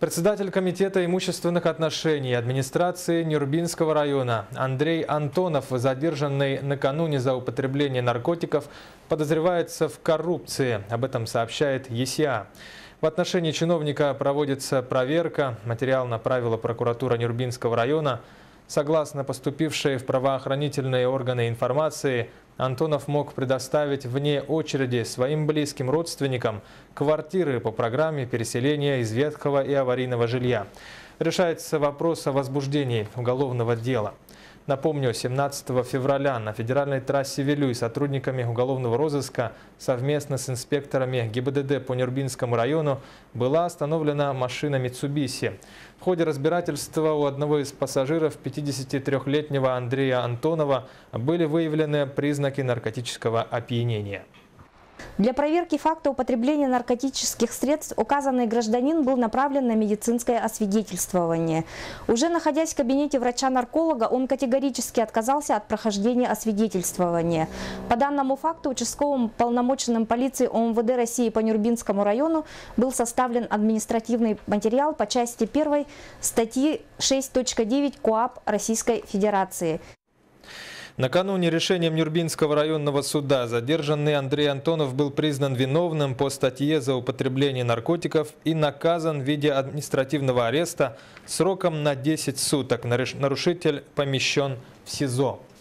Председатель комитета имущественных отношений администрации Нюрбинского района Андрей Антонов, задержанный накануне за употребление наркотиков, подозревается в коррупции. Об этом сообщает ЕСИА. В отношении чиновника проводится проверка. Материал направила прокуратура Нюрбинского района. Согласно поступившей в правоохранительные органы информации, Антонов мог предоставить вне очереди своим близким родственникам квартиры по программе переселения из ветхого и аварийного жилья. Решается вопрос о возбуждении уголовного дела. Напомню, 17 февраля на федеральной трассе Вилюй сотрудниками уголовного розыска совместно с инспекторами ГИБДД по Нюрбинскому району была остановлена машина Mitsubishi. В ходе разбирательства у одного из пассажиров, 53-летнего Андрея Антонова, были выявлены признаки наркотического опьянения. Для проверки факта употребления наркотических средств указанный гражданин был направлен на медицинское освидетельствование. Уже находясь в кабинете врача-нарколога, он категорически отказался от прохождения освидетельствования. По данному факту участковым полномоченным полиции ОМВД России по Нюрбинскому району был составлен административный материал по части 1 статьи 6.9 КоАП Российской Федерации. Накануне решением Нюрбинского районного суда задержанный Андрей Антонов был признан виновным по статье за употребление наркотиков и наказан в виде административного ареста сроком на 10 суток. Нарушитель помещен в СИЗО.